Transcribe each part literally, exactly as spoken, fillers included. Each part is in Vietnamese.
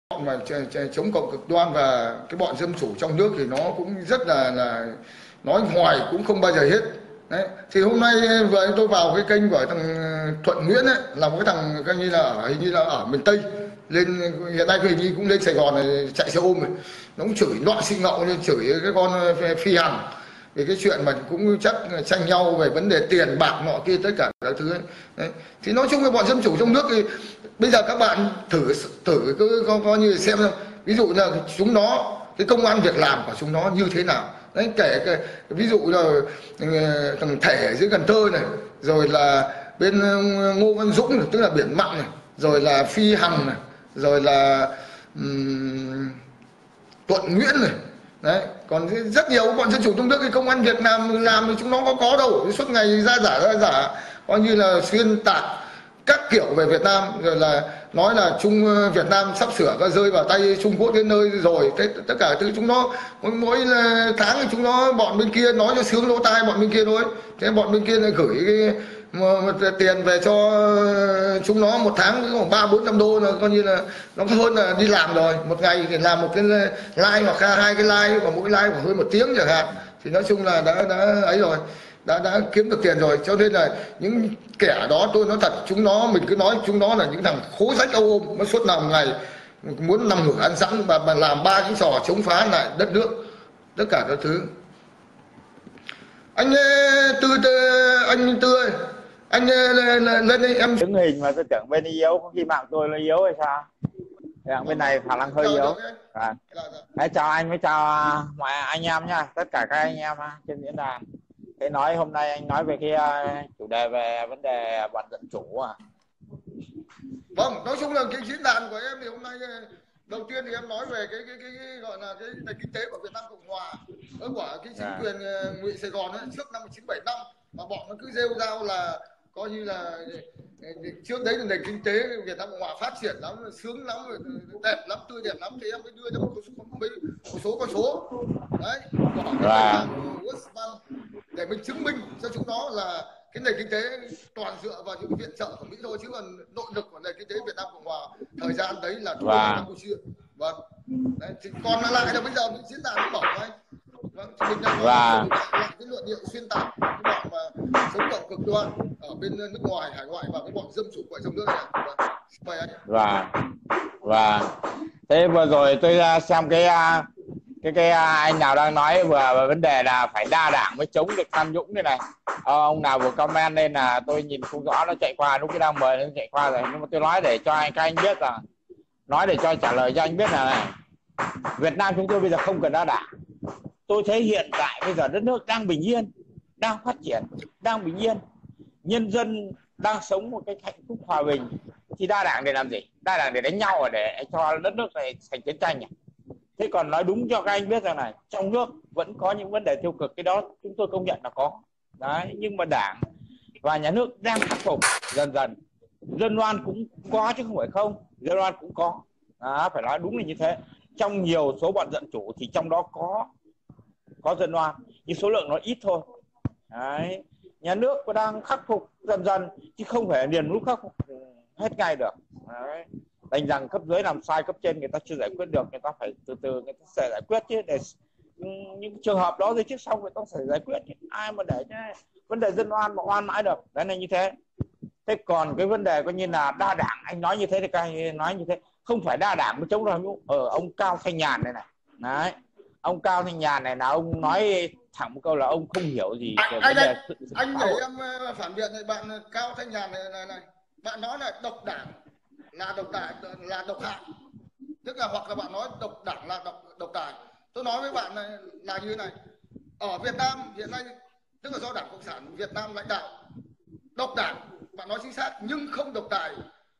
mà chống cộng cực đoan và cái bọn dân chủ trong nước thì nó cũng rất là là nói hoài cũng không bao giờ hết. Đấy. Thì hôm nay vừa tôi vào cái kênh của thằng Thuận Nguyễn ấy, là một cái thằng coi như là ở, hình như là ở miền Tây, lên hiện nay hình như cũng lên Sài Gòn này, chạy xe ôm rồi, nó cũng chửi loạn xị ngậu, nên chửi cái con Phi Hằng về cái chuyện mà cũng chắc tranh nhau về vấn đề tiền bạc nọ kia tất cả các thứ ấy. Đấy. Thì nói chung là bọn dân chủ trong nước thì bây giờ các bạn thử thử cứ coi, coi như xem, ví dụ là chúng nó cái công ăn việc làm của chúng nó như thế nào. Đấy, kể cái, ví dụ là thằng Thể dưới Cần Thơ này, rồi là bên Ngô Văn Dũng này, tức là Biển Mặn này, rồi là Phi Hằng này, rồi là um, Thuận Nguyễn này. Đấy, còn rất nhiều bọn dân chủ trong nước cái công ăn việc làm làm thì chúng nó có có đâu, suốt ngày ra giả ra giả, coi như là xuyên tạc các kiểu về Việt Nam, rồi là nói là Trung Việt Nam sắp sửa có rơi vào tay Trung Quốc đến nơi rồi. Thế tất cả thứ chúng nó mỗi, mỗi tháng thì chúng nó bọn bên kia nói cho sướng lỗ tai bọn bên kia thôi. Thế bọn bên kia lại gửi cái một, một tiền về cho chúng nó một tháng khoảng ba bốn trăm đô, là coi như là nó hơn là đi làm rồi. Một ngày thì làm một cái like hoặc hai cái like, và mỗi like khoảng hơn một tiếng chẳng hạn, thì nói chung là đã đã ấy rồi, đã đã kiếm được tiền rồi. Cho nên là những kẻ đó, tôi nói thật, chúng nó mình cứ nói chúng nó là những thằng khố rách âu ôm, nó suốt nào ngày muốn nằm ngửa ăn sẵn và, và làm ba cái trò chống phá lại đất nước tất cả các thứ. Anh Tư, tư anh Tư ơi, anh lên, lên đây em đứng hình mà tôi tưởng bên yếu, có khi mạng tôi nó yếu hay sao? Dạ, bên này khả năng hơi yếu. À. Đấy, chào anh với chào mọi anh em nha, tất cả các anh em trên diễn đàn. Thế nói hôm nay anh nói về cái chủ đề về vấn đề bọn dân chủ à? Vâng, nói chung là cái diễn đàn của em thì hôm nay đầu tiên thì em nói về cái cái cái, cái gọi là cái nền kinh tế của Việt Nam Cộng Hòa, ở của cái chính à. quyền ngụy Sài Gòn ấy, trước năm một nghìn chín trăm bảy mươi lăm, mà bọn nó cứ rêu rao là coi như là trước đấy là nền kinh tế Việt Nam Cộng Hòa phát triển lắm, sướng lắm, đẹp lắm, tươi đẹp lắm, thì em mới đưa ra một số, một số con số đấy của cái World Bank để mình chứng minh cho chúng nó là cái nền kinh tế toàn dựa vào những viện trợ của Mỹ thôi, chứ còn nội lực của nền kinh tế Việt Nam Cộng Hòa thời gian đấy là thua wow. Campuchia. Vâng. Đấy, thì còn lại là bây giờ mình diễn đàn nó bảo anh. Vâng, thì mình đang wow. cái luận điệu xuyên tạc cái bọn mà chống cộng cực đoan ở bên nước ngoài, hải ngoại, và cái bọn dân chủ của trong nước này. Vâng. Mời anh. Và wow. và wow. Thế vừa rồi tôi xem cái cái cái anh nào đang nói vừa về vấn đề là phải đa đảng mới chống được tham nhũng đây này. Ờ, ông nào vừa comment lên là tôi nhìn không rõ, nó chạy qua, lúc cái đang mời nó chạy qua rồi, nhưng mà tôi nói để cho anh các anh biết là nói để cho trả lời cho anh biết là này, Việt Nam chúng tôi bây giờ không cần đa đảng. Tôi thấy hiện tại bây giờ đất nước đang bình yên, đang phát triển, đang bình yên, nhân dân đang sống một cái hạnh phúc hòa bình, thì đa đảng để làm gì? Đa đảng để đánh nhau, à, để cho đất nước này thành chiến tranh à? Thế còn nói đúng cho các anh biết rằng này, trong nước vẫn có những vấn đề tiêu cực, cái đó chúng tôi công nhận là có. Đấy, nhưng mà đảng và nhà nước đang khắc phục dần dần. Dân oan cũng có chứ không phải không, dân oan cũng có. Đó, phải nói đúng là như thế. Trong nhiều số bọn dân chủ thì trong đó có có dân oan, nhưng số lượng nó ít thôi. Đấy, nhà nước cũng đang khắc phục dần dần, chứ không phải liền lúc khắc phục hết ngay được. Đấy. Đành rằng cấp dưới làm sai, cấp trên người ta chưa giải quyết được, người ta phải từ từ người ta sẽ giải quyết chứ, để những trường hợp đó rồi trước sau người ta phải giải quyết. Ai mà để cho vấn đề dân oan mà oan mãi được. Đấy là như thế. Thế còn cái vấn đề coi như là đa đảng, anh nói như thế thì các anh nói như thế, không phải đa đảng mới chống tham nhũng. Ở ông Cao Thanh Nhàn này này, đấy, ông Cao Thanh Nhàn này là ông nói thẳng một câu là ông không hiểu gì về anh, vấn đề anh, anh để em phản biện này, bạn Cao Thanh Nhàn này, này, này. Bạn nói là độc đảng là độc tài, là độc hại, tức là hoặc là bạn nói độc đảng là độc độc tài. Tôi nói với bạn này là như thế này, ở Việt Nam hiện nay, tức là do Đảng Cộng sản Việt Nam lãnh đạo, độc đảng bạn nói chính xác, nhưng không độc tài.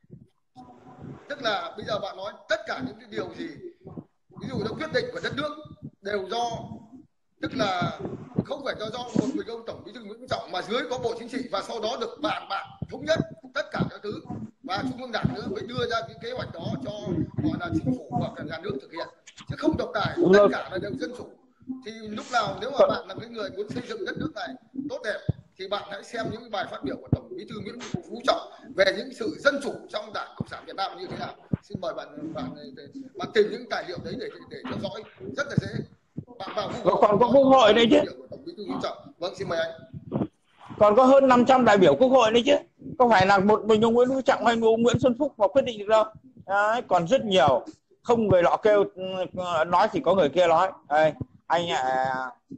Tức là bây giờ bạn nói tất cả những cái điều gì, ví dụ là quyết định của đất nước đều do, tức là không phải do do một người ông Tổng Bí thư Nguyễn Phú Trọng, mà dưới có Bộ Chính trị, và sau đó được bàn bạc thống nhất tất cả các thứ, và Trung ương Đảng nữa mới đưa ra cái kế hoạch đó cho gọi là chính phủ hoặc là nhà nước thực hiện, chứ không độc tài, tất cả là đều dân chủ. Thì lúc nào nếu mà bạn là cái người muốn xây dựng đất nước này tốt đẹp thì bạn hãy xem những cái bài phát biểu của Tổng Bí thư Nguyễn Phú Trọng về những sự dân chủ trong Đảng Cộng sản Việt Nam như thế nào. Xin mời bạn bạn bạn tìm những tài liệu đấy để để theo dõi rất là dễ. Bạn vào Google còn có Quốc hội đấy chứ. Tổng Bí thư Nguyễn Trọng. Vâng, xin mời anh. Còn có hơn năm trăm đại biểu Quốc hội đấy chứ, có phải là một mình ông Nguyễn Phú Trọng hay ông Nguyễn Xuân Phúc mà quyết định được đâu. Đấy, còn rất nhiều, không người lọ kêu nói thì có người kia nói. Đây, anh à,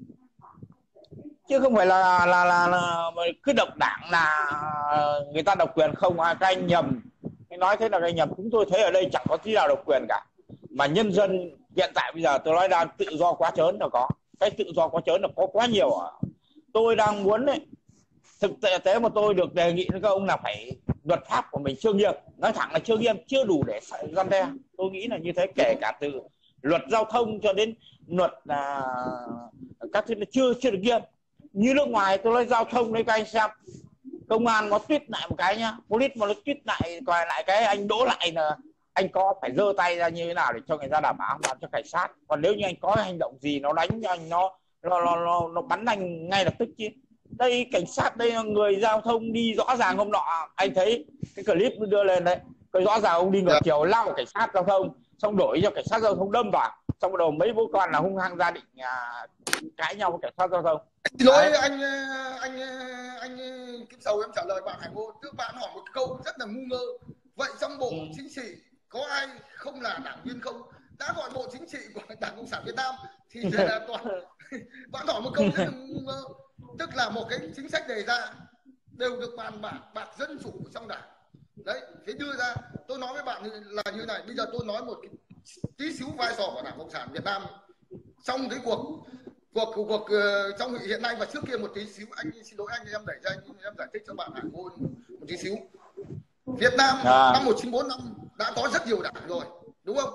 chứ không phải là là là, là cứ độc đảng là người ta độc quyền không. À, các anh nhầm, anh nói thế là các anh nhầm. Chúng tôi thấy ở đây chẳng có tí nào độc quyền cả, mà nhân dân hiện tại bây giờ tôi nói đang tự do quá trớn là có, cái tự do quá trớn là có quá nhiều. Tôi đang muốn đấy, thực tế mà tôi được đề nghị với các ông là phải luật pháp của mình chưa nghiêm, nói thẳng là chưa nghiêm, chưa đủ để răn đe. Tôi nghĩ là như thế, kể cả từ luật giao thông cho đến luật là các thứ chưa chưa được nghiêm. Như nước ngoài tôi nói giao thông đấy, các anh xem công an nó tuyết lại một cái nhá, police mà nó tuyết lại coi lại cái anh đỗ lại là anh có phải giơ tay ra như thế nào để cho người ta đảm bảo làm cho cảnh sát. Còn nếu như anh có hành động gì nó đánh cho anh, nó nó, nó nó nó bắn anh ngay lập tức chứ. Đây cảnh sát, đây là người giao thông đi rõ ràng hôm nọ anh thấy cái clip đưa lên đấy, cái rõ ràng ông đi ngược chiều lao cảnh sát giao thông, xong đổi cho cảnh sát giao thông đâm vào, xong bắt đầu mấy bố con là hung hăng gia định à, cãi nhau với cảnh sát giao thông. Xin lỗi anh anh anh Kim Sầu, em trả lời bạn Hải Ngô. Tức bạn hỏi một câu rất là ngu ngơ. Vậy trong bộ ừ. chính trị có ai không là đảng viên không? Đã gọi bộ chính trị của Đảng Cộng sản Việt Nam thì là toàn. Bạn hỏi một câu rất là ngu ngơ. Tức là một cái chính sách đề ra đều được bàn bạc bạc dân chủ trong đảng. Đấy, thế đưa ra. Tôi nói với bạn là như này. Bây giờ tôi nói một cái tí xíu vai trò của Đảng Cộng sản Việt Nam trong cái cuộc cuộc cuộc, cuộc uh, trong hiện nay và trước kia một tí xíu. Anh xin lỗi anh, em đẩy ra anh em giải thích cho bạn Hải Ngô một tí xíu. Việt Nam à. năm một nghìn chín trăm bốn mươi lăm đã có rất nhiều đảng rồi, đúng không?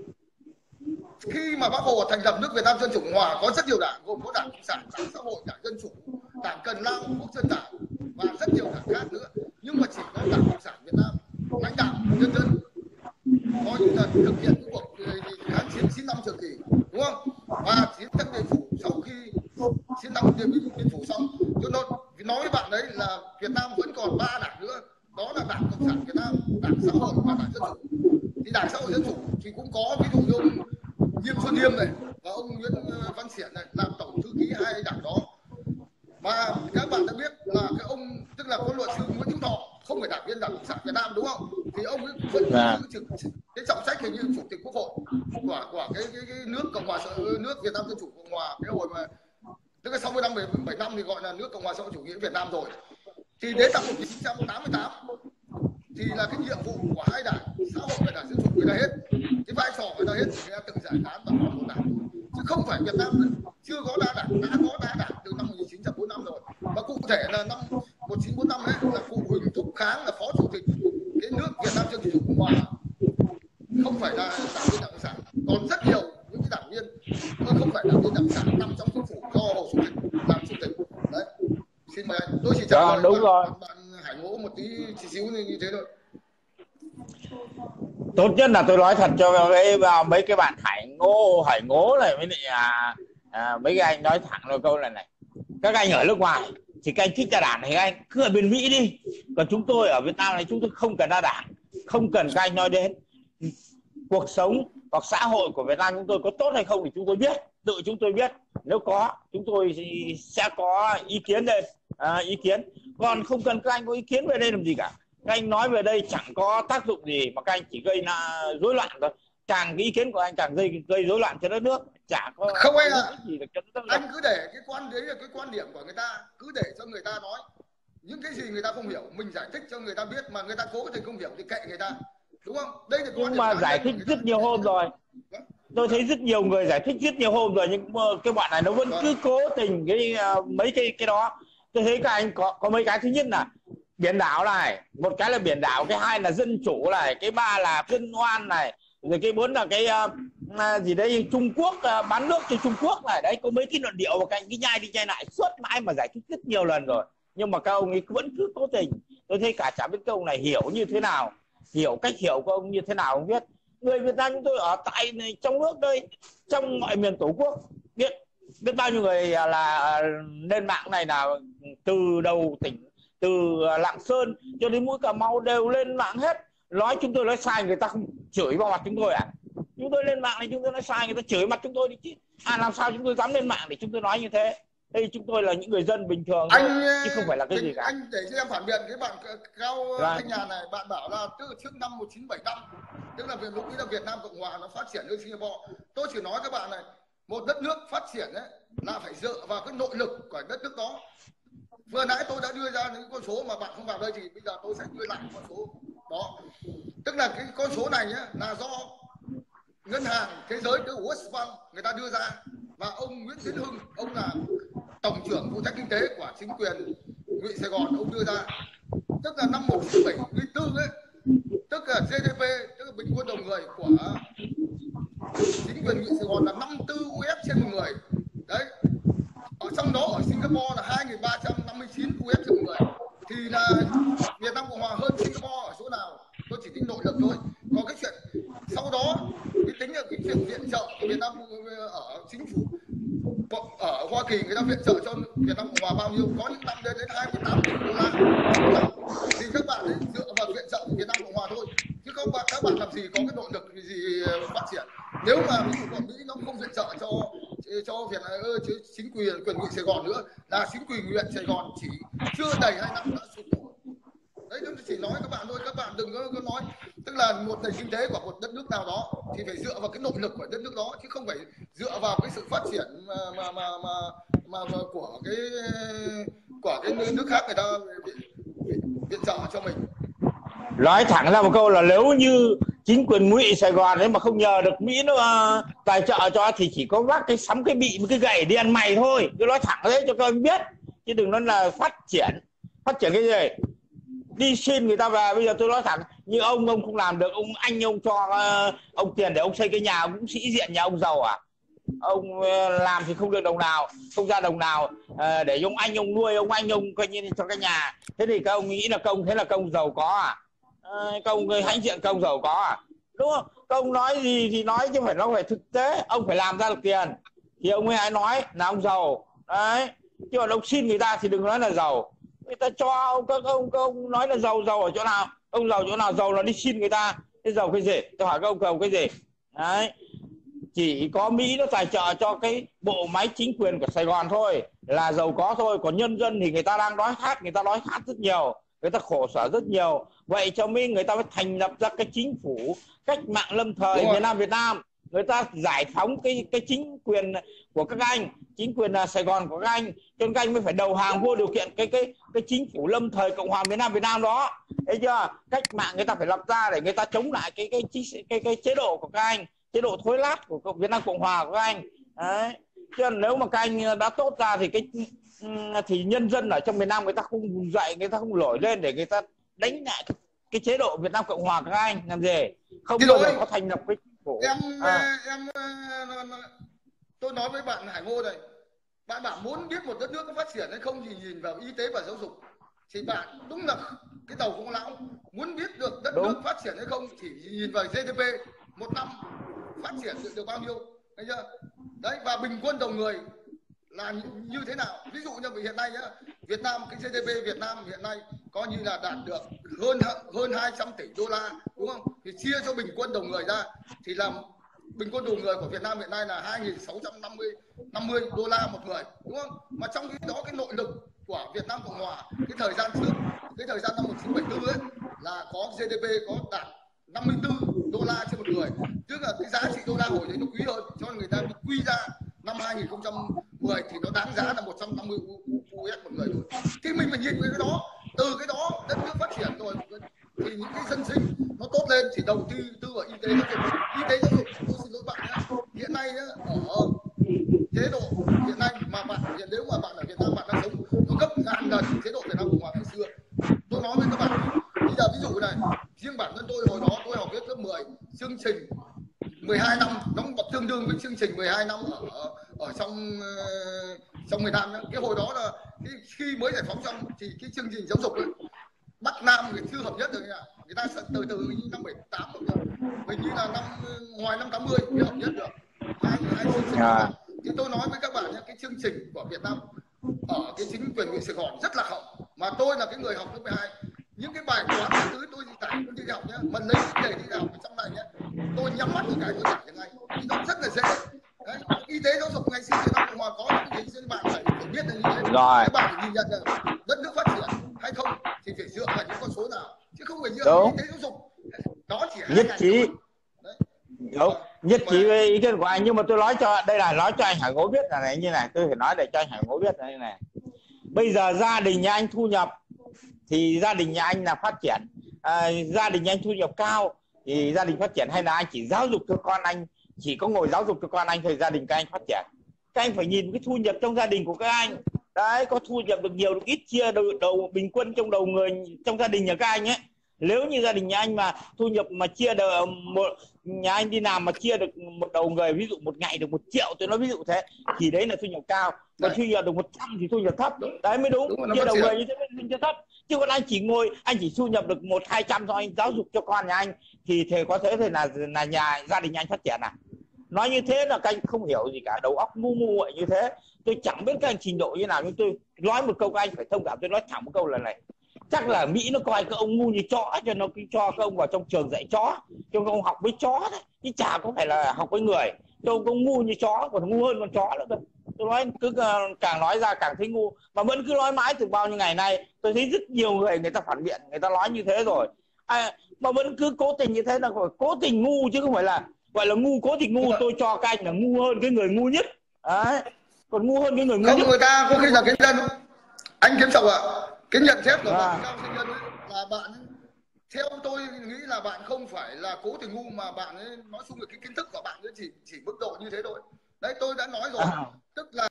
Khi mà Bác Hồ thành lập nước Việt Nam Dân Chủ Cộng Hòa có rất nhiều đảng, gồm có Đảng Cộng sản, Đảng Xã hội, Đảng Dân Chủ, Đảng Cần Lao, Quốc Dân Đảng và rất nhiều đảng khác nữa. Nhưng mà chỉ có Đảng Cộng sản Việt Nam lãnh đạo nhân dân coi như là thực hiện cái cuộc kháng chiến chín năm trường kỳ, đúng không? Và chiến thắng Điện Phủ sau khi chiến thắng Điện Biên Phủ xong, tôi nói với bạn đấy là Việt Nam vẫn còn ba đảng nữa, đó là Đảng Cộng sản Việt Nam, Đảng Xã hội và Đảng Dân Chủ. Thì Đảng Xã hội Dân Chủ thì cũng có ví dụ như ông Nghiêm Xuân Yêm này và ông Nguyễn Văn Xiển này làm tổng thư ký hai đảng đó. Mà các bạn đã biết là cái ông tức là có luật sư Nguyễn Hữu Thọ không phải đảng viên Đảng Cộng sản Việt Nam, đúng không? Thì ông ấy vẫn giữ cái trọng trách hình như chủ tịch Quốc hội của của cái, cái, cái nước Cộng hòa nước Việt Nam Dân Chủ Cộng Hòa, cái hồi mà tức là sau mươi năm bảy năm thì gọi là nước Cộng hòa xã hội chủ nghĩa Việt Nam rồi. Thì đến năm một nghìn chín trăm tám mươi tám thì là cái nhiệm vụ của hai đảng Xã hội và Đảng Dân Chủ người ta hết, cái vai trò người ta hết, người ta tự giải tán và còn một đảng, chứ không phải Việt Nam chưa có đa đảng, đã có đa đảng từ năm một nghìn chín trăm bốn mươi lăm rồi. Và cụ thể là năm một nghìn chín trăm bốn mươi lăm ấy là cụ Huỳnh Thúc Kháng là phó chủ tịch cái nước Việt Nam Dân Chủ Cộng Hòa, không phải là đảng viên Đảng Cộng sản. Còn rất nhiều những cái đảng viên không phải đảng viên Đảng Cộng sản nằm trong chính phủ do Hồ Chủ tịch làm chủ tịch. Đấy, xin mời anh. Tôi chỉ trả lời đúng bạn, rồi. bạn, bạn Hải Ngô một tí tí xíu như thế thôi. Tốt nhất là tôi nói thật cho cái mấy cái bạn Hải Ngô Hải Ngố này với lại à, à, mấy cái anh nói thẳng là câu này này, các anh ở nước ngoài thì các anh thích ra đảng thì các anh cứ ở bên Mỹ đi, còn chúng tôi ở Việt Nam này chúng tôi không cần ra đảng, không cần các anh nói đến. Cuộc sống hoặc xã hội của Việt Nam chúng tôi có tốt hay không thì chúng tôi biết, tự chúng tôi biết. Nếu có chúng tôi sẽ có ý kiến lên, à, ý kiến. Còn không cần các anh có ý kiến về đây làm gì cả. Các anh nói về đây chẳng có tác dụng gì, mà các anh chỉ gây là rối loạn thôi. Càng cái ý kiến của anh càng gây gây rối loạn cho đất nước, chả có không ai à. gì được cho đất nước. Anh cứ để cái quan đấy là cái quan điểm của người ta, cứ để cho người ta nói những cái gì người ta không hiểu, mình giải thích cho người ta biết, mà người ta cố tình không hiểu thì kệ người ta, đúng không? Đây là nhưng mà giải thích rất nhiều hôm rồi. Tôi thấy rất nhiều người giải thích rất nhiều hôm rồi, nhưng cái bọn này nó vẫn cứ cố tình cái mấy cái cái đó. Tôi thấy các anh có có mấy cái, thứ nhất là biển đảo này, một cái là biển đảo, cái hai là dân chủ này, cái ba là dân oan này, rồi cái bốn là cái uh, gì đấy Trung Quốc uh, bán nước cho Trung Quốc này. Đấy, có mấy cái luận điệu mà các anh cái nhai đi nhai lại suốt mãi mà giải thích rất nhiều lần rồi, nhưng mà các ông ấy vẫn cứ cố tình. Tôi thấy cả chả biết các ông này hiểu như thế nào, hiểu cách hiểu của ông như thế nào không biết. Người Việt Nam chúng tôi ở tại này, trong nước đây, trong mọi miền Tổ quốc biết biết bao nhiêu người là lên mạng này là từ đầu tỉnh, từ Lạng Sơn cho đến mũi Cà Mau đều lên mạng hết, nói chúng tôi nói sai người ta không chửi vào mặt chúng tôi à? Chúng tôi lên mạng này chúng tôi nói sai người ta chửi mặt chúng tôi đi chứ. À làm sao chúng tôi dám lên mạng để chúng tôi nói như thế? Đây chúng tôi là những người dân bình thường anh thôi, chứ không phải là cái gì cả. Anh để cho em phản biện cái bạn Cao Right. Thanh Nhàn này, bạn bảo là từ trước năm một nghìn chín trăm bảy mươi lăm, tức là lúc ấy là Việt Nam Cộng Hòa nó phát triển như Singapore. Tôi chỉ nói các bạn này, một đất nước phát triển ấy là phải dựa vào cái nội lực của đất nước đó. Vừa nãy tôi đã đưa ra những con số mà bạn không vào đây thì bây giờ tôi sẽ đưa lại con số đó. Tức là cái con số này nhé, là do ngân hàng thế giới, cái World Bank người ta đưa ra, và ông Nguyễn Tiến Hưng, ông là tổng trưởng phụ trách kinh tế của chính quyền Ngụy Sài Gòn, ông đưa ra. Tức là năm một nghìn chín trăm bảy mươi tư ấy, tức là giê đê pê, tức là bình quân đầu người của chính quyền Ngụy Sài Gòn là năm mươi tư u ét trên một người. Đấy. Ở trong đó ở Singapore là hai nghìn ba trăm năm mươi chín u ét trên một người. Thì là Việt Nam Cộng Hòa hơn Singapore ở chỗ nào? Tôi chỉ tính nội lực thôi. Còn cái chuyện sau đó, cái tính là cái chuyện viện trợ của Việt Nam ở chính phủ ở Hoa Kỳ, người ta viện trợ cho Việt Nam Cộng Hòa bao nhiêu? Có những năm đến đến hai mươi tám tỷ đô la. Thì các bạn ấy dựa vào viện trợ của Việt Nam Cộng Hòa thôi. Chứ không bạn các bạn làm gì có cái nội lực gì phát triển. Nếu mà ví dụ của Mỹ nó không viện trợ cho cho Việt Nam, chính quyền quyền Ngụy Sài Gòn nữa, là chính quyền huyện Sài Gòn chỉ chưa đầy hai năm đã sụp đổ. Đấy, tôi chỉ nói các bạn thôi, các bạn đừng có, có nói. Tức là một nền kinh tế của một đất nước nào đó thì phải dựa vào cái nội lực của đất nước đó, chứ không phải dựa vào cái sự phát triển mà mà mà mà, mà, mà của cái của cái nước khác người ta viện trợ cho mình. Nói thẳng ra một câu là nếu như chính quyền Ngụy Sài Gòn đấy mà không nhờ được Mỹ nó uh, tài trợ cho thì chỉ có vác cái sắm cái bị một cái gậy đi ăn mày thôi. Tôi nói thẳng đấy cho các anh biết, chứ đừng nói là phát triển. Phát triển cái gì? Đi xin người ta về. Bây giờ tôi nói thẳng, như ông ông không làm được, ông anh ông cho uh, ông tiền để ông xây cái nhà, ông cũng sĩ diện nhà ông giàu à? Ông uh, làm thì không được đồng nào, không ra đồng nào uh, để ông anh ông nuôi, ông anh ông coi như cho cái nhà. Thế thì các ông nghĩ là công thế là công giàu có à? Uh, công hãnh diện công giàu có à? Đúng không? Công nói gì thì nói chứ phải nó phải thực tế, ông phải làm ra được tiền thì ông ấy hãy nói là ông giàu đấy. Chứ còn ông xin người ta thì đừng nói là giàu. Người ta cho ông, các ông, các ông nói là giàu, giàu ở chỗ nào? Ông giàu chỗ nào? Giàu là đi xin người ta. Thế giàu cái gì? Tôi hỏi các ông giàu cái gì? Đấy. Chỉ có Mỹ nó tài trợ cho cái bộ máy chính quyền của Sài Gòn thôi là giàu có thôi. Còn nhân dân thì người ta đang đói khát, người ta đói khát rất nhiều, người ta khổ sở rất nhiều. Vậy cho nên người ta mới thành lập ra cái chính phủ cách mạng lâm thời Việt Nam Việt Nam. Người ta giải phóng cái cái chính quyền của các anh, chính quyền là Sài Gòn của các anh, cho nên các anh mới phải đầu hàng vô điều kiện cái cái cái chính phủ lâm thời Cộng hòa miền Nam Việt Nam đó. Thấy chưa? Cách mạng người ta phải lập ra để người ta chống lại cái cái cái cái, cái chế độ của các anh, chế độ thối lát của Việt Nam Cộng hòa của các anh. Đấy. Chứ nếu mà các anh đã tốt ra thì cái thì nhân dân ở trong miền Nam người ta không vùng dậy, người ta không nổi lên để người ta đánh lại cái, cái chế độ Việt Nam Cộng hòa của các anh làm gì? Không bao giờ có thành lập cái em à. em tôi nói với bạn Hải Ngô này, bạn bảo muốn biết một đất nước có phát triển hay không thì nhìn vào y tế và giáo dục. Thì bạn đúng là cái đầu không lão, muốn biết được đất đúng. nước phát triển hay không chỉ nhìn vào giê đê pê một năm phát triển được, được bao nhiêu, thấy chưa? Đấy, và bình quân đầu người là như thế nào. Ví dụ như hiện nay nhá, Việt Nam, cái giê đê pê Việt Nam hiện nay coi như là đạt được hơn hơn hai trăm tỷ đô la, đúng không? Thì chia cho bình quân đầu người ra thì là bình quân đầu người của Việt Nam hiện nay là hai nghìn sáu trăm năm mươi đô la một người, đúng không? Mà trong khi đó cái nội lực của Việt Nam Cộng Hòa cái thời gian trước, cái thời gian năm một nghìn chín trăm bảy mươi tư ấy là có giê đê pê có đạt năm mươi tư đô la trên một người, tức là cái giá trị đô la hồi đấy nó quý hơn, cho nên người ta quy ra năm hai nghìn không trăm mười thì nó đáng giá là một trăm năm mươi u ét một người rồi. Thì mình phải nhìn cái đó, từ cái đó đất nước phát triển rồi thì những cái dân sinh nó tốt lên thì đầu tư tư vào y tế giáo dục. Y tế giáo dục, tôi xin lỗi bạn nhé, hiện nay nhá, ở chế độ hiện nay mà bạn hiện nếu mà bạn ở Việt Nam bạn đang sống nó gấp ngàn lần chế độ Việt Nam Cộng Hòa ngày xưa. Tôi nói với các bạn bây giờ ví dụ này, riêng bản thân tôi hồi đó tôi học lớp mười, chương trình mười hai năm nó tương đương với chương trình mười hai năm ở ở trong trong miền Nam nhá. Cái hồi đó là cái, khi mới giải phóng xong thì cái chương trình giáo dục ấy, Bắc Nam người chưa hợp nhất được, người ta từ từ như năm bảy tám rồi, mình như là năm ngoài năm tám mươi mới hợp nhất được hai hai chương trình. À. Thì tôi nói với các bạn nhé, cái chương trình của Việt Nam ở cái chính quyền huyện Sài Gòn rất là hậu, mà tôi là cái người học lớp mười hai, những cái bài toán cái thứ tôi giải tôi đi học nhé, mà lấy cái đề đi học ở trong này nhé, tôi nhắm mắt một cái tôi giải được ngay, thì nó rất là dễ. Đấy, y tế giáo dục ngày xưa Việt Nam mà có những cái bạn phải biết là như thế, các bạn phải nhìn nhận là đất nước phát triển hay không thì phải dựa vào những con số nào, chứ không phải dựa vào y tế giáo dục. Đó chỉ nhất trí. Đúng, nhất trí với ý kiến của anh, nhưng mà tôi nói cho đây là nói cho anh Hải Ngố biết là này, như này, tôi phải nói để cho anh Hải Ngố biết là như này. Bây giờ gia đình nhà anh thu nhập thì gia đình nhà anh là phát triển, à, gia đình nhà anh thu nhập cao thì gia đình phát triển, hay là anh chỉ giáo dục cho con anh, chỉ có ngồi giáo dục cho con anh thì gia đình các anh phát triển? Các anh phải nhìn cái thu nhập trong gia đình của các anh đấy, có thu nhập được nhiều được ít, chia đầu, đầu bình quân trong đầu người trong gia đình nhà các anh ấy. Nếu như gia đình nhà anh mà thu nhập mà chia được một, nhà anh đi làm mà chia được một đầu người, ví dụ một ngày được một triệu, tôi nói ví dụ thế, thì đấy là thu nhập cao. Còn thu nhập được một trăm thì thu nhập thấp, đấy mới đúng, đúng chia đầu người như thế mới thu nhập thấp. Chứ còn anh chỉ ngồi, anh chỉ thu nhập được một hai trăm thôi, anh giáo dục cho con nhà anh thì thì có thế thì là là nhà gia đình nhà anh phát triển à? Nói như thế là các anh không hiểu gì cả, đầu óc ngu ngu vậy như thế. Tôi chẳng biết các anh trình độ như nào, nhưng tôi nói một câu các anh phải thông cảm. Tôi nói thẳng một câu là này, chắc là Mỹ nó coi các ông ngu như chó cho nó cứ cho các ông vào trong trường dạy chó, cho các ông học với chó đấy, chứ chả có phải là học với người. Cho ông, ông ngu như chó, còn ngu hơn con chó nữa cơ. Tôi nói cứ càng nói ra càng thấy ngu, mà vẫn cứ nói mãi từ bao nhiêu ngày nay. Tôi thấy rất nhiều người người ta phản biện, người ta nói như thế rồi, à, mà vẫn cứ cố tình như thế, là phải cố tình ngu chứ không phải là gọi là ngu cố tình ngu. Tôi cho các anh là ngu hơn cái người ngu nhất đấy, còn ngu hơn cái người ngu không, nhất. người ta có khi là cái dân anh Kiếm Sọc ạ, cái nhận xét của bạn Cao Sinh Nhân là bạn, theo tôi nghĩ là bạn không phải là cố tình ngu, mà bạn ấy nói chung là cái kiến thức của bạn ấy chỉ chỉ mức độ như thế thôi. Đấy, tôi đã nói rồi, à. Tức là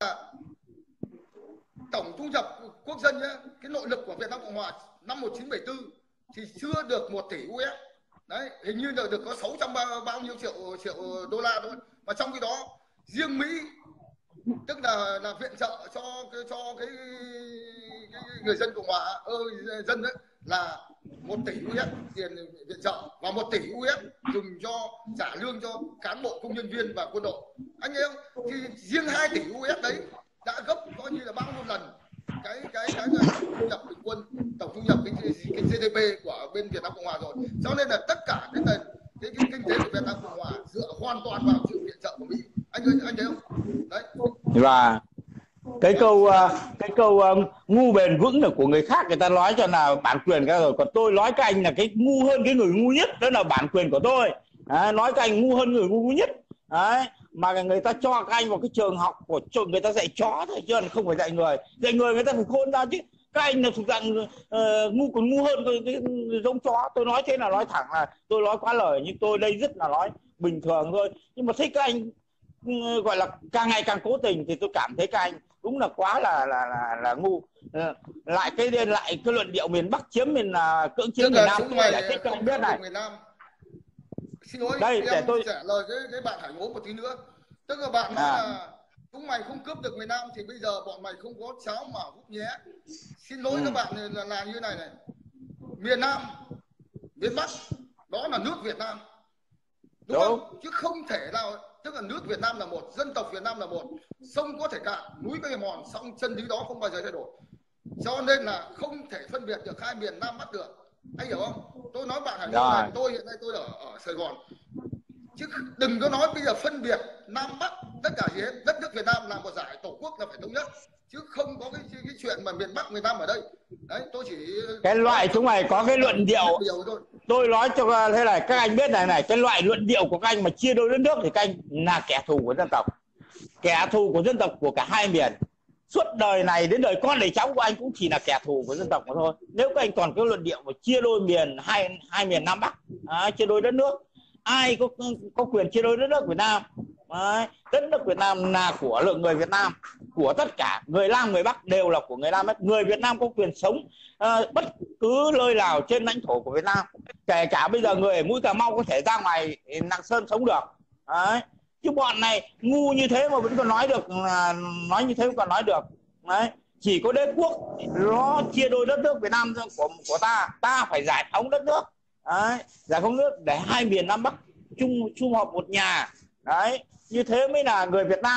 tổng thu nhập quốc dân nhé, cái nội lực của Việt Nam Cộng Hòa năm một nghìn chín trăm bảy mươi tư thì chưa được một tỷ u ét. Đấy, hình như là được có sáu trăm bao, bao nhiêu triệu triệu đô la thôi. Mà trong khi đó riêng Mỹ, tức là là viện trợ cho cho cái, cái người dân Cộng Hòa ơi dân đấy là một tỷ u ét tiền viện trợ, và một tỷ u ét dùng cho trả lương cho cán bộ công nhân viên và quân đội. Anh thấy không? Thì riêng hai tỷ u ét đấy đã gấp coi như là bao nhiêu lần cái cái cái tổng thu nhập bình quân, tổng thu nhập cái, cái giê đê pê của bên Việt Nam Cộng Hòa rồi. Cho nên là tất cả cái nền cái, cái kinh tế của Việt Nam Cộng Hòa dựa hoàn toàn vào sự viện trợ của Mỹ. Anh anh thấy không? Đấy. Và cái câu cái câu um, ngu bền vững là của người khác, người ta nói cho là bản quyền các rồi. Còn tôi nói các anh là cái ngu hơn cái người ngu nhất, đó là bản quyền của tôi. Đấy, nói các anh ngu hơn người ngu nhất. Đấy, mà người ta cho các anh vào cái trường học của trường, người ta dạy chó thôi chứ không phải dạy người. Dạy người người ta phải khôn ra chứ. Các anh là thuộc dạng uh, ngu còn ngu hơn cái, cái, cái giống chó. Tôi nói thế là nói thẳng là tôi nói quá lời, nhưng tôi đây rất là nói bình thường thôi. Nhưng mà thấy các anh uh, gọi là càng ngày càng cố tình thì tôi cảm thấy các anh đúng là quá là là là, là ngu. Uh, lại cái lại cái luận điệu miền Bắc chiếm miền uh, cưỡng chiếm miền Nam, tôi giải thích cho anh biết này. Xin lỗi, đây em để tôi trả lời cái, cái bạn Hải Ngố một tí nữa. Tức là bạn nói à. là chúng mày không cướp được miền Nam thì bây giờ bọn mày không có cháo mà hút nhé. Xin lỗi ừ. các bạn là, là như này này. Miền Nam, miền Bắc đó là nước Việt Nam, đúng, đúng không? Chứ không thể nào, tức là nước Việt Nam là một, dân tộc Việt Nam là một, sông có thể cạn, núi có thể mòn, song chân lý đó không bao giờ thay đổi. Cho nên là không thể phân biệt được hai miền Nam Bắc được. Anh hiểu không? Tôi nói bạn Hải Ngô này, tôi hiện nay tôi ở ở Sài Gòn, chứ đừng có nói bây giờ phân biệt Nam Bắc tất cả gì hết. Đất nước Việt Nam là một giải, tổ quốc là phải thống nhất, chứ không có cái, cái chuyện mà miền Bắc miền Nam ở đây. Đấy, tôi chỉ cái loại chúng mày có cái luận điệu thôi. Tôi nói cho thế này các anh biết này này, cái loại luận điệu của các anh mà chia đôi đất nước thì các anh là kẻ thù của dân tộc, kẻ thù của dân tộc của cả hai miền. Suốt đời này đến đời con đời cháu của anh cũng chỉ là kẻ thù của dân tộc mà thôi. Nếu các anh còn cái luận điệu mà chia đôi miền hai hai miền Nam Bắc, à, chia đôi đất nước, ai có có quyền chia đôi đất nước Việt Nam? À, đất nước Việt Nam là của lượng người Việt Nam, của tất cả người Nam người Bắc đều là của người Nam hết. Người Việt Nam có quyền sống à, bất cứ nơi nào trên lãnh thổ của Việt Nam, kể cả bây giờ người ở mũi Cà Mau có thể ra ngoài Lạng Sơn sống được. Đấy. Chứ bọn này ngu như thế mà vẫn còn nói được, nói như thế vẫn còn nói được. Đấy, chỉ có đế quốc nó chia đôi đất nước Việt Nam của của ta, ta phải giải phóng đất nước. Đấy, giải phóng nước để hai miền Nam Bắc chung chung họp một nhà. Đấy, như thế mới là người Việt Nam.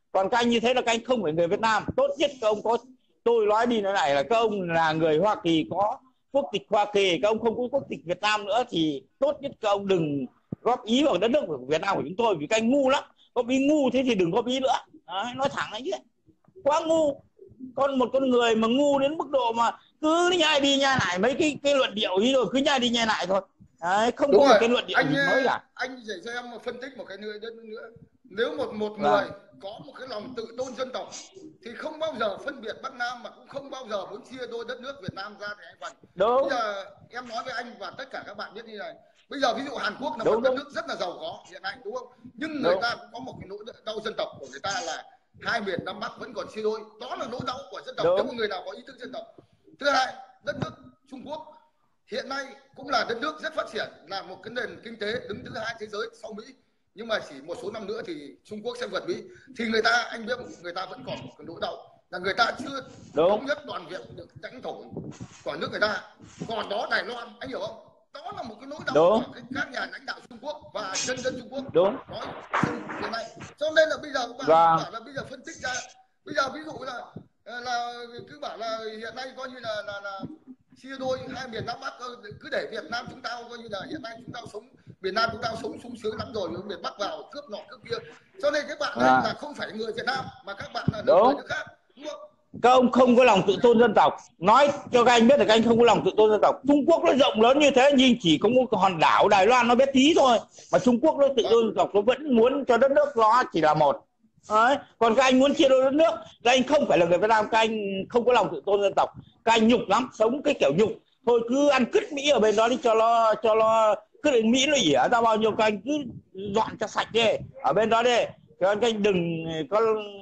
Còn các anh như thế là các anh không phải người Việt Nam. Tốt nhất các ông có, tôi nói đi nói lại là các ông là người Hoa Kỳ, có quốc tịch Hoa Kỳ, các ông không có quốc tịch Việt Nam nữa thì tốt nhất các ông đừng góp ý vào đất nước của Việt Nam của chúng tôi, vì các anh ngu lắm. Góp ý ngu thế thì đừng góp ý nữa. Đấy, nói thẳng là như thế, quá ngu. Con một con người mà ngu đến mức độ mà cứ nhai đi nhai lại mấy cái cái luận điệu ấy, rồi cứ nhai đi nhai lại thôi. Đấy, không Đúng có rồi. một cái luận điệu Anh gì mới cả. anh sẽ cho em một phân tích một cái nữa nữa. Nếu một một Vâng. người có một cái lòng tự tôn dân tộc thì không bao giờ phân biệt Bắc Nam, mà cũng không bao giờ muốn chia đôi đất nước Việt Nam ra thành hai phần. Đúng. Bây giờ em nói với anh và tất cả các bạn biết như này, bây giờ ví dụ Hàn Quốc là Đúng, một đất đúng. nước rất là giàu có hiện nay, đúng không? Nhưng người Đúng. ta cũng có một cái nỗi đau dân tộc của người ta là hai miền Nam Bắc vẫn còn chia đôi. Đó là nỗi đau của dân tộc, Đúng. nếu một người nào có ý thức dân tộc. Thứ hai, đất nước Trung Quốc hiện nay cũng là đất nước rất phát triển, là một cái nền kinh tế đứng thứ hai thế giới sau Mỹ, nhưng mà chỉ một số năm nữa thì Trung Quốc sẽ vượt Mỹ. Thì người ta, anh biết người ta vẫn còn một cái nỗi đau là người ta chưa thống nhất toàn vẹn được lãnh thổ của nước người ta. Còn đó Đài Loan, anh hiểu không? Đó là một cái nỗi đau Đúng. của các nhà lãnh đạo Trung Quốc và nhân dân Trung Quốc. Đúng. Nói hiện nay, cho nên là bây giờ các bạn Vâng. bảo là bây giờ phân tích ra, bây giờ ví dụ là là cứ bảo là hiện nay coi như là là, là chia đôi hai miền Nam Bắc, cứ để Việt Nam chúng ta coi như là hiện nay chúng ta sống, miền Nam chúng ta sống sung sướng lắm rồi, miền Bắc vào cướp nọ cướp kia, cho nên các bạn đấy À. là không phải người Việt Nam mà các bạn là Đúng. người nước khác, đúng không? Các ông không có lòng tự tôn dân tộc. Nói cho các anh biết là các anh không có lòng tự tôn dân tộc. Trung Quốc nó rộng lớn như thế nhưng chỉ có một hòn đảo Đài Loan nó bé tí thôi, mà Trung Quốc nó tự tôn dân tộc, nó vẫn muốn cho đất nước nó chỉ là một. Đấy. Còn các anh muốn chia đôi đất nước, các anh không phải là người Việt Nam, các anh không có lòng tự tôn dân tộc, các anh nhục lắm, sống cái kiểu nhục. Thôi cứ ăn cứt Mỹ ở bên đó đi cho nó cho nó cứ đến Mỹ nó ỉa ra bao nhiêu, các anh cứ dọn cho sạch đi ở bên đó đi. Các anh đừng có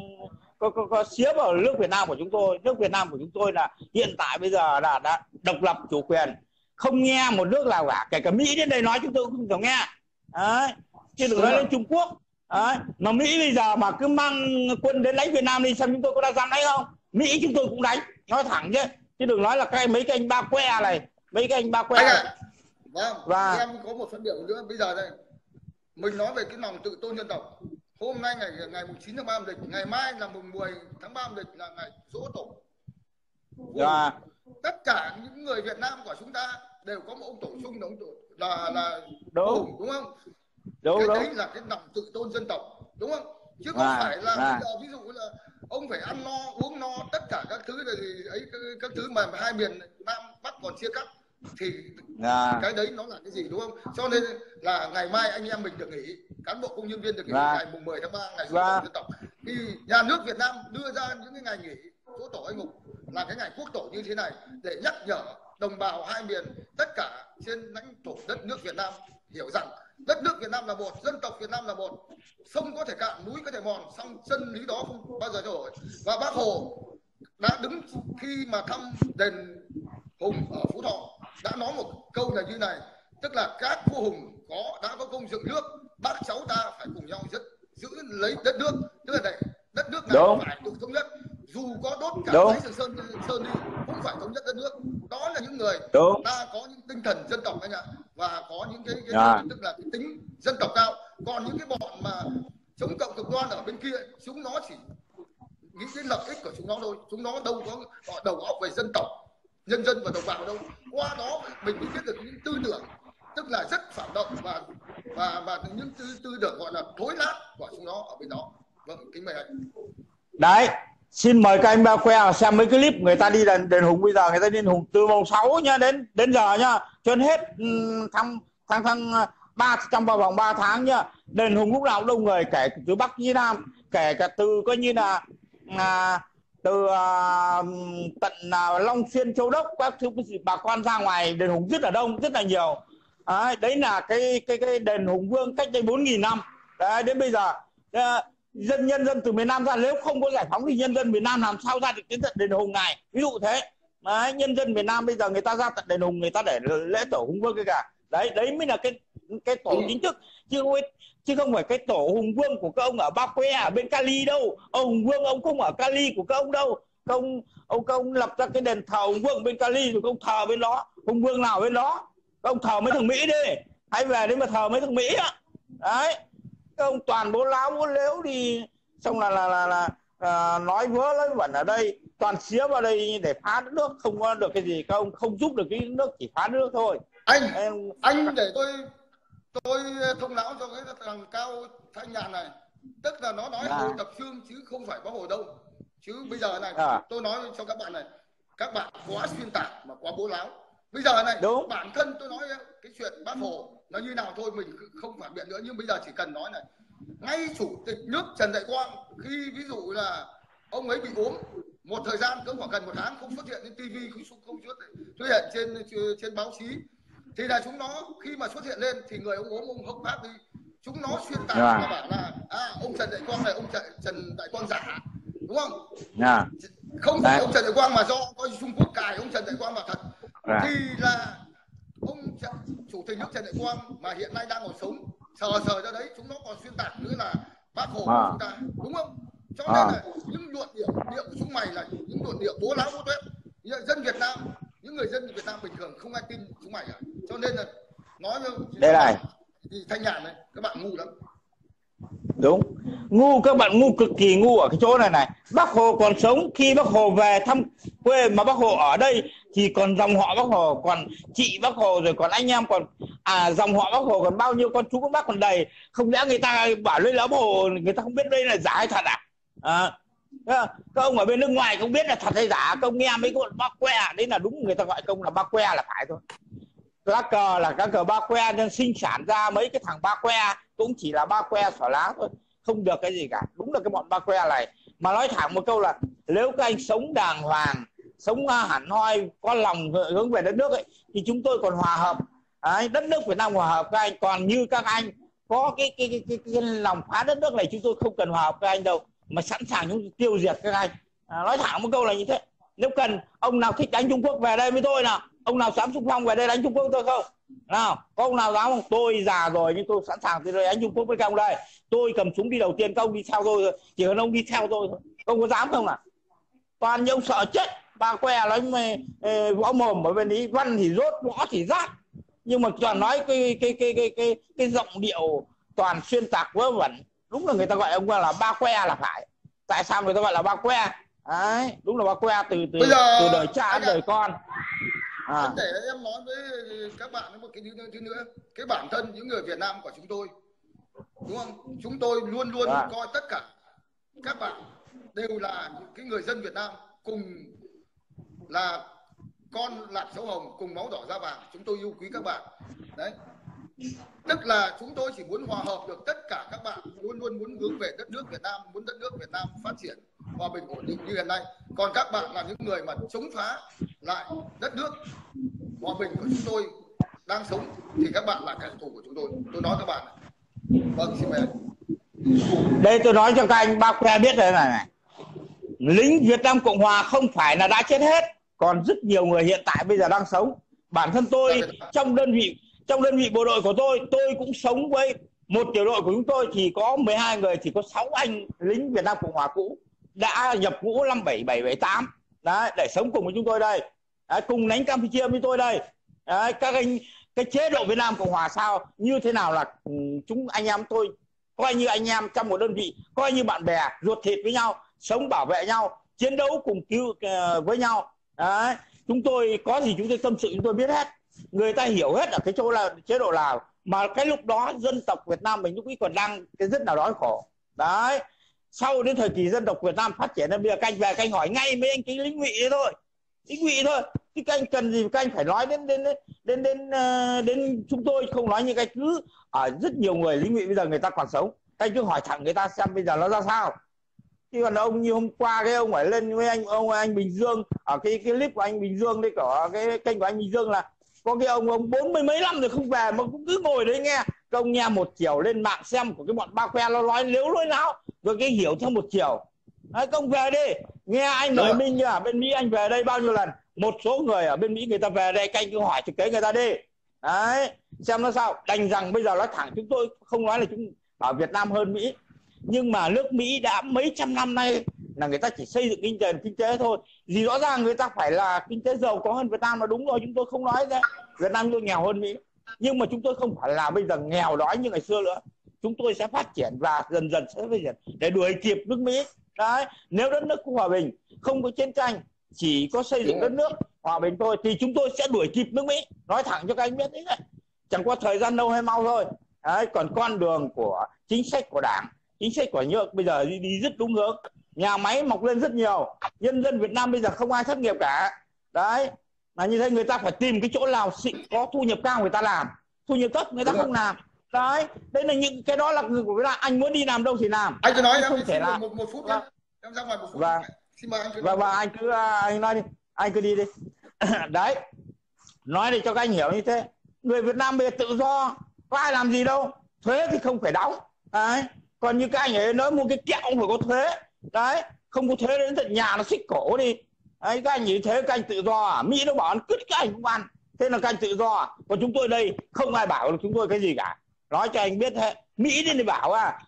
có có, có xía vào nước Việt Nam của chúng tôi. Nước Việt Nam của chúng tôi là hiện tại bây giờ là đã độc lập chủ quyền, không nghe một nước nào cả, kể cả Mỹ đến đây nói chúng tôi cũng không thể nghe. Đấy. Chứ đừng nói đến Trung Quốc. Đấy. Mà Mỹ bây giờ mà cứ mang quân đến đánh Việt Nam đi xem chúng tôi có đã dám đánh không? Mỹ chúng tôi cũng đánh, nói thẳng chứ. Chứ đừng nói là cái mấy cái anh ba que này, mấy cái anh ba que. Anh này. ạ, vâng, Và em có một phân điểm nữa. Bây giờ đây mình nói về cái lòng tự tôn dân tộc. Hôm nay ngày ngày chín tháng ba âm lịch, ngày mai là mùng mười tháng ba âm lịch là ngày giỗ tổ. Và tất cả những người Việt Nam của chúng ta đều có một ông tổ chung, ông tổ là là đúng, Hùng, đúng không? đúng, cái đúng. đấy là cái lòng tự tôn dân tộc, đúng không? Chứ không À, phải là à. bây giờ ví dụ là ông phải ăn no uống no tất cả các thứ này thì ấy các, các thứ mà hai miền Nam Bắc còn chia cắt thì, à. thì cái đấy nó là cái gì, đúng không? Cho nên là ngày mai anh em mình được nghỉ, cán bộ công nhân viên được nghỉ à. ngày mùng mười tháng ba, ngày giỗ à. tổ dân tộc. Thì nhà nước Việt Nam đưa ra những cái ngày nghỉ giỗ tổ anh hùng là cái ngày quốc tổ như thế này để nhắc nhở đồng bào hai miền tất cả trên lãnh thổ đất nước Việt Nam hiểu rằng đất nước Việt Nam là một, dân tộc Việt Nam là một, sông có thể cạn, núi có thể mòn, song chân lý đó không bao giờ thay đổi. Và Bác Hồ đã đứng khi mà thăm đền Hùng ở Phú Thọ đã nói một câu là như này, tức là các vua hùng có đã có công dựng nước, bác cháu ta phải cùng nhau giữ, giữ lấy đất nước, tức là để đất nước nào Đúng. phải được thống nhất, dù có đốt cả Đúng. giấy Trường Sơn Sơn đi cũng phải thống nhất đất nước. Đó là những người Đúng. ta có những tinh thần dân tộc anh ạ, và có những cái, cái à. tức là cái tính dân tộc cao. Còn những cái bọn mà chống cộng cực đoan ở bên kia, chúng nó chỉ nghĩ đến lợi ích của chúng nó thôi, chúng nó đâu có họ đầu óc về dân tộc, nhân dân và đồng bào đâu. Qua đó mình mới biết được những tư tưởng tức là rất phản động và và và những tư, tư tưởng gọi là thối nát của chúng nó ở bên đó. Vâng, kính mời anh. Đấy, xin mời các anh ba que xem mấy clip người ta đi đền, đền Hùng. Bây giờ người ta đi đền Hùng từ mùng sáu nhá đến đến giờ nhá, cho đến hết tháng tháng tháng ba, trong vào vòng ba tháng nhá. Đền Hùng lúc nào cũng đông người, kể từ Bắc chí Nam, kể cả từ coi như là à, từ à, tận à, Long Xuyên, Châu Đốc, các thứ bà con ra ngoài đền Hùng rất là đông, rất là nhiều. Đấy, đấy là cái cái cái đền Hùng Vương cách đây bốn nghìn năm. Đấy, đến bây giờ à, dân nhân dân từ miền Nam ra, nếu không có giải phóng thì nhân dân miền Nam làm sao ra được đến tận đền Hùng này, ví dụ thế. Đấy, nhân dân miền Nam bây giờ người ta ra tận đền Hùng, người ta để lễ tổ Hùng Vương cái cả. Đấy, đấy mới là cái cái tổ chính thức, chứ không chứ không phải cái tổ Hùng Vương của các ông ở Ba Que ở bên Cali đâu. Ông Hùng Vương ông không ở Cali của các ông đâu. Các ông ông các ông lập ra cái đền thờ Hùng Vương bên Cali rồi các ông thờ bên đó. Hùng Vương nào bên đó, các ông thờ mấy thằng Mỹ đi, hãy về đấy mà thờ mấy thằng Mỹ á. Đấy, các ông toàn bố láo bố lếu thì xong là là là, là à, nói vớ nói vẩn ở đây, toàn xía vào đây để phá đất nước, không có được cái gì, các ông không giúp được cái nước, chỉ phá nước thôi. Anh em... anh để tôi tôi thông báo cho cái thằng Cao Thanh Nhàn này, tức là nó nói à. Hồ Tập Xương chứ không phải Bác Hồ đâu. Chứ bây giờ này à. tôi nói cho các bạn này, các bạn quá xuyên tạc mà quá bố láo. Bây giờ này Đúng. bản thân tôi nói cái chuyện Bác Hồ nó như nào thôi mình không phản biện nữa, nhưng bây giờ chỉ cần nói này, ngay chủ tịch nước Trần Đại Quang khi ví dụ là ông ấy bị ốm một thời gian cỡ khoảng gần một tháng không xuất hiện trên tivi, không không xuất hiện trên trên báo chí, thì là chúng nó khi mà xuất hiện lên thì người ông ốm ông hốc hác đi, chúng nó xuyên tạc yeah. và bảo là à, ông Trần Đại Quang này ông Trần Đại Quang giả, đúng không? yeah. Không phải ông Trần Đại Quang mà do coi Trung Quốc cài ông Trần Đại Quang vào thật. yeah. Thì là ông chủ tịch nước Trần Đại Quang mà hiện nay đang còn sống, sờ sờ ra đấy chúng nó còn xuyên tạc nữa là Bác Hồ của chúng ta, đúng không? Cho nên là những luận điệu điệu của chúng mày là những luận điệu bố láo bố tuét. Dân Việt Nam, những người dân Việt Nam bình thường không ai tin chúng mày cả. Cho nên là nói đây này thì Thanh Nhàn này, các bạn ngu lắm. Đúng, ngu, các bạn ngu, cực kỳ ngu ở cái chỗ này này. Bác Hồ còn sống, khi Bác Hồ về thăm quê mà Bác Hồ ở đây thì còn dòng họ Bác Hồ, còn chị Bác Hồ, rồi còn anh em, còn à dòng họ Bác Hồ còn bao nhiêu con chú con bác còn đầy. Không lẽ người ta bảo lên là Bác Hồ người ta không biết đây là giả hay thật à? À, các ông ở bên nước ngoài không biết là thật hay giả, các ông nghe mấy con bác que đấy là đúng, người ta gọi công là bác que là phải thôi. Lá cờ là các cờ ba que, nên sinh sản ra mấy cái thằng ba que cũng chỉ là ba que xỏ lá thôi, không được cái gì cả. Đúng là cái bọn ba que này. Mà nói thẳng một câu là nếu các anh sống đàng hoàng, sống hẳn hoi, có lòng hướng về đất nước ấy, thì chúng tôi còn hòa hợp. Đấy, đất nước Việt Nam hòa hợp các anh. Còn như các anh có cái cái cái, cái, cái, cái lòng phá đất nước này, chúng tôi không cần hòa hợp các anh đâu, mà sẵn sàng chúng tôi tiêu diệt các anh. À, nói thẳng một câu là như thế. Nếu cần ông nào thích đánh Trung Quốc về đây với tôi nào, ông nào dám xung phong về đây đánh Trung Quốc tôi không? Nào, có ông nào dám không? Tôi già rồi nhưng tôi sẵn sàng tới đây đánh Trung Quốc với các ông đây. Tôi cầm súng đi đầu tiên, các ông đi theo tôi thôi. Chỉ cần ông đi theo tôi thôi. Ông có dám không nào? Toàn như ông sợ chết. Ba que nói mê, ê, võ mồm ở bên ý, văn thì rốt, võ thì rát. Nhưng mà toàn nói cái cái cái cái cái cái giọng điệu toàn xuyên tạc vớ vẩn. Đúng là người ta gọi ông là ba que là phải. Tại sao người ta gọi là ba que? Đấy, đúng là ba que từ từ giờ, từ đời cha đến đời con. À. Để em nói với các bạn một cái thứ nữa, cái bản thân những người Việt Nam của chúng tôi, đúng không? Chúng tôi luôn luôn à. coi tất cả các bạn đều là cái người dân Việt Nam, cùng là con lạt sấu hồng, cùng máu đỏ da vàng. Chúng tôi yêu quý các bạn. Đấy. Tức là chúng tôi chỉ muốn hòa hợp được tất cả các bạn, luôn luôn muốn hướng về đất nước Việt Nam, muốn đất nước Việt Nam phát triển hòa bình ổn định như hiện nay. Còn các bạn là những người mà chống phá lại đất nước hòa bình của chúng tôi đang sống thì các bạn là kẻ thù của chúng tôi. Tôi nói các bạn này. Vâng, xin mời anh. Đây tôi nói cho các anh bác que biết đây này này. Lính Việt Nam Cộng Hòa không phải là đã chết hết, còn rất nhiều người hiện tại bây giờ đang sống. Bản thân tôi trong đơn vị trong đơn vị bộ đội của tôi, tôi cũng sống với một tiểu đội của chúng tôi thì có mười hai người, thì có sáu anh lính Việt Nam Cộng Hòa cũ đã nhập ngũ năm bảy bảy bảy tám đấy, để sống cùng với chúng tôi đây. Đấy, cùng đánh Campuchia với tôi đây. Đấy, các anh cái chế độ Việt Nam Cộng Hòa sao như thế nào là chúng anh em tôi coi như anh em trong một đơn vị, coi như bạn bè ruột thịt với nhau, sống bảo vệ nhau, chiến đấu cùng cứu uh, với nhau. Đấy, chúng tôi có gì chúng tôi tâm sự chúng tôi biết hết, người ta hiểu hết ở cái chỗ là chế độ Lào. Mà cái lúc đó dân tộc Việt Nam mình lúc ấy còn đang cái rất là đói khổ. Đấy, sau đến thời kỳ dân tộc Việt Nam phát triển, bây giờ canh về canh hỏi ngay mấy anh cái lính ngụy thôi, lính ngụy thôi, cái canh cần gì canh phải nói đến đến đến đến đến, uh, đến chúng tôi không nói, như cái cứ ở rất nhiều người lính ngụy bây giờ người ta còn sống, anh cứ hỏi thẳng người ta xem bây giờ nó ra sao. Chứ còn ông như hôm qua cái ông phải lên với anh ông anh Bình Dương ở cái cái clip của anh Bình Dương đấy, của cái kênh của anh Bình Dương là có cái ông ông bốn mươi mấy năm rồi không về mà cũng cứ ngồi đấy nghe. Các ông nghe một chiều lên mạng xem của cái bọn ba que nó nói liếu lối láo, rồi cái hiểu theo một chiều. Đấy, công về đi, nghe anh nói Minh ở bên Mỹ anh về đây bao nhiêu lần, một số người ở bên Mỹ người ta về đây canh cứ hỏi thực tế người ta đi. Đấy, xem nó sao. Đành rằng bây giờ nói thẳng, chúng tôi không nói là chúng bảo Việt Nam hơn Mỹ, nhưng mà nước Mỹ đã mấy trăm năm nay là người ta chỉ xây dựng kinh tế kinh tế thôi, vì rõ ràng người ta phải là kinh tế giàu có hơn Việt Nam là đúng rồi, chúng tôi không nói đấy. Việt Nam tôi nghèo hơn Mỹ, nhưng mà chúng tôi không phải là bây giờ nghèo đói như ngày xưa nữa. chúng tôi sẽ phát triển và dần dần sẽ phát triển để đuổi kịp nước Mỹ. Đấy, nếu đất nước có hòa bình, không có chiến tranh, chỉ có xây dựng đất nước hòa bình thôi thì chúng tôi sẽ đuổi kịp nước Mỹ. Nói thẳng cho các anh biết đấy, chẳng qua thời gian lâu hay mau thôi. Đấy, còn con đường của chính sách của Đảng, chính sách của nhà nước bây giờ đi, đi rất đúng hướng. Nhà máy mọc lên rất nhiều, nhân dân Việt Nam bây giờ không ai thất nghiệp cả. Đấy, mà như thế người ta phải tìm cái chỗ nào có thu nhập cao người ta làm, thu nhập thấp người ta không làm. Đấy, đây là những cái đó là người của Việt Nam. Anh muốn đi làm đâu thì làm. Anh cứ nói em không thể một, làm. một, một phút nhé. Em ra ngoài một phút. Vâng. Xin mời anh cứ Vâng, anh cứ anh nói đi, anh cứ đi đi. Đấy, nói để cho các anh hiểu như thế. Người Việt Nam bây giờ tự do, có ai làm gì đâu, thuế thì không phải đóng. Đấy, còn như các anh ấy nói mua cái kẹo cũng phải có thuế. Đấy, không có thuế đến tận nhà nó xích cổ đi. Đấy, các anh nhìn thế các anh tự do à? Mỹ nó bảo ăn cứt các anh cũng ăn, thế là các anh tự do à? Còn chúng tôi đây không ai bảo được chúng tôi cái gì cả. Nói cho anh biết thế. Mỹ đi bảo à,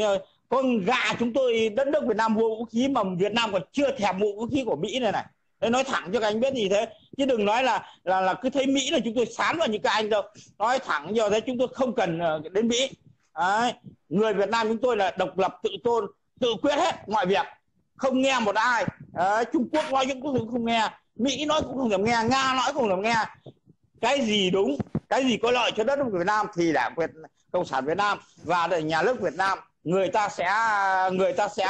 con gà chúng tôi đất nước Việt Nam mua vũ khí mà Việt Nam còn chưa thèm mua vũ khí của Mỹ này này. Đấy, nói thẳng cho các anh biết gì thế, chứ đừng nói là là là cứ thấy Mỹ là chúng tôi sán vào như các anh đâu. Nói thẳng nhiều thế, chúng tôi không cần đến Mỹ. Đấy, người Việt Nam chúng tôi là độc lập tự tôn, tự quyết hết mọi việc, không nghe một ai. Đấy, Trung Quốc nói những cũng không nghe, Mỹ nói cũng không thèm nghe, Nga nói cũng không thèm nghe. Cái gì đúng, cái gì có lợi cho đất nước Việt Nam thì Đảng Việt Cộng sản Việt Nam và nhà nước Việt Nam người ta sẽ người ta sẽ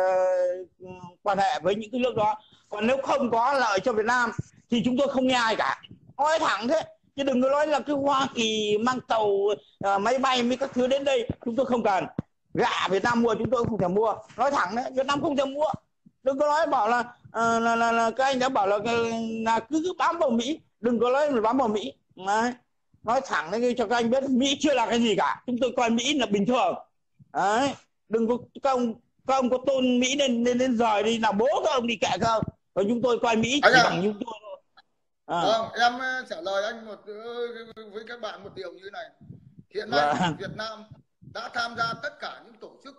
uh, quan hệ với những cái nước đó. Còn nếu không có lợi cho Việt Nam thì chúng tôi không nghe ai cả. Nói thẳng thế, chứ đừng có nói là cái Hoa Kỳ mang tàu uh, máy bay mấy các thứ đến đây chúng tôi không cần. Gạ Việt Nam mua chúng tôi không thể mua. Nói thẳng đấy, Việt Nam không thể mua. Đừng có nói bảo là uh, là, là, là các anh đã bảo là, là cứ, cứ bám vào Mỹ. Đừng có nói là bám vào Mỹ. Đấy, nói thẳng đấy cho các anh biết, Mỹ chưa là cái gì cả, chúng tôi coi Mỹ là bình thường. Đấy, đừng có các ông các ông có tôn Mỹ nên nên đến rời đi, là bố các ông đi kệ không, còn chúng tôi coi Mỹ chỉ anh bằng chúng tôi thôi. À. Vâng, em trả lời anh một với các bạn một điều như thế này. Hiện nay vâng. Việt Nam đã tham gia tất cả những tổ chức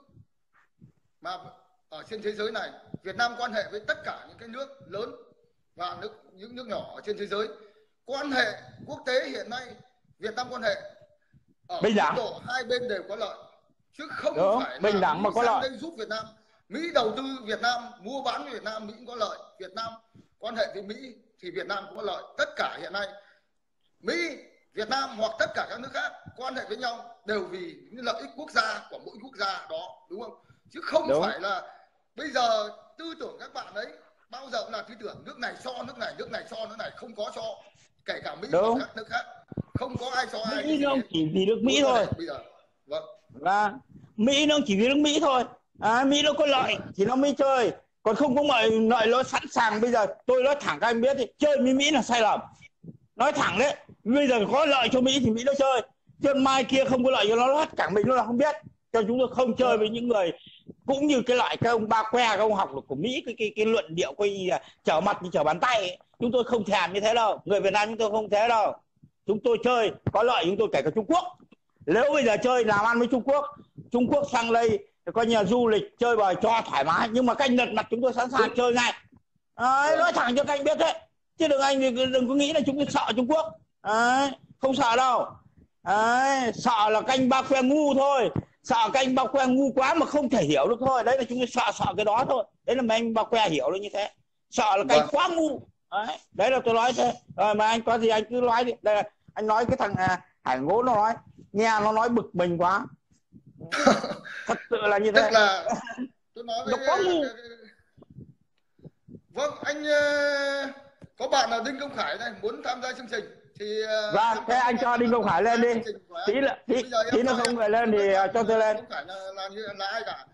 mà ở trên thế giới này. Việt Nam quan hệ với tất cả những cái nước lớn và nước những nước nhỏ ở trên thế giới. Quan hệ quốc tế hiện nay Việt Nam quan hệ ở mức độ hai bên đều có lợi, chứ không đúng, phải bình đẳng mà có lợi. Đây giúp Việt Nam, Mỹ đầu tư Việt Nam, mua bán với Việt Nam, Mỹ cũng có lợi. Việt Nam quan hệ với Mỹ thì Việt Nam cũng có lợi. Tất cả hiện nay Mỹ, Việt Nam hoặc tất cả các nước khác quan hệ với nhau đều vì những lợi ích quốc gia của mỗi quốc gia đó, đúng không? Chứ không đúng. Phải là bây giờ tư tưởng các bạn ấy bao giờ cũng là tư tưởng nước này cho nước này, nước này cho nước này, không có cho, kể cả Mỹ và các nước khác, không có ai cho ai. Mỹ nó chỉ vì nước Mỹ thôi. Bây giờ vâng. Và Mỹ nó chỉ vì nước Mỹ thôi. À, Mỹ nó có lợi thì nó mới chơi, còn không có mọi lợi nó sẵn sàng. Bây giờ tôi nói thẳng các anh biết thì chơi với Mỹ là sai lầm. Nói thẳng đấy, bây giờ có lợi cho Mỹ thì Mỹ nó chơi, chứ mai kia không có lợi cho nó, nó hết cả mình nó là không biết. Cho chúng tôi không chơi với những người cũng như cái loại các ông ba que, các ông học được của Mỹ, cái cái cái luận điệu coi như là trở mặt như trở bàn tay ấy. Chúng tôi không thèm như thế đâu, người Việt Nam chúng tôi không thế đâu. Chúng tôi chơi có lợi chúng tôi kể cả Trung Quốc. Nếu bây giờ chơi làm ăn với Trung Quốc, Trung Quốc sang đây coi như là du lịch chơi bời cho thoải mái, nhưng mà canh lật mặt chúng tôi sẵn sàng chơi ngay. Đấy, nói thẳng cho các anh biết đấy, chứ đừng anh đừng có nghĩ là chúng tôi sợ Trung Quốc. Đấy, không sợ đâu. Đấy, sợ là canh ba que ngu thôi, sợ canh ba que ngu quá mà không thể hiểu được thôi. Đấy là chúng tôi sợ sợ cái đó thôi. Đấy là mấy anh ba que hiểu được như thế, sợ là canh quá ngu. Đấy, đấy là tôi nói thế. Rồi mà anh có gì anh cứ nói đi. Đây là anh nói cái thằng Hải Ngố nó nói nghe nó nói bực mình quá. Thật sự là như thế. Tức là tôi nói với có ngu. Vâng, anh có bạn là Đinh Công Khải này muốn tham gia chương trình thì vâng, thế anh cho Đinh Công Khải lên đi. Tí là tí, tí nó không người lên thì cho tôi lên. Không phải là là như là ai cả.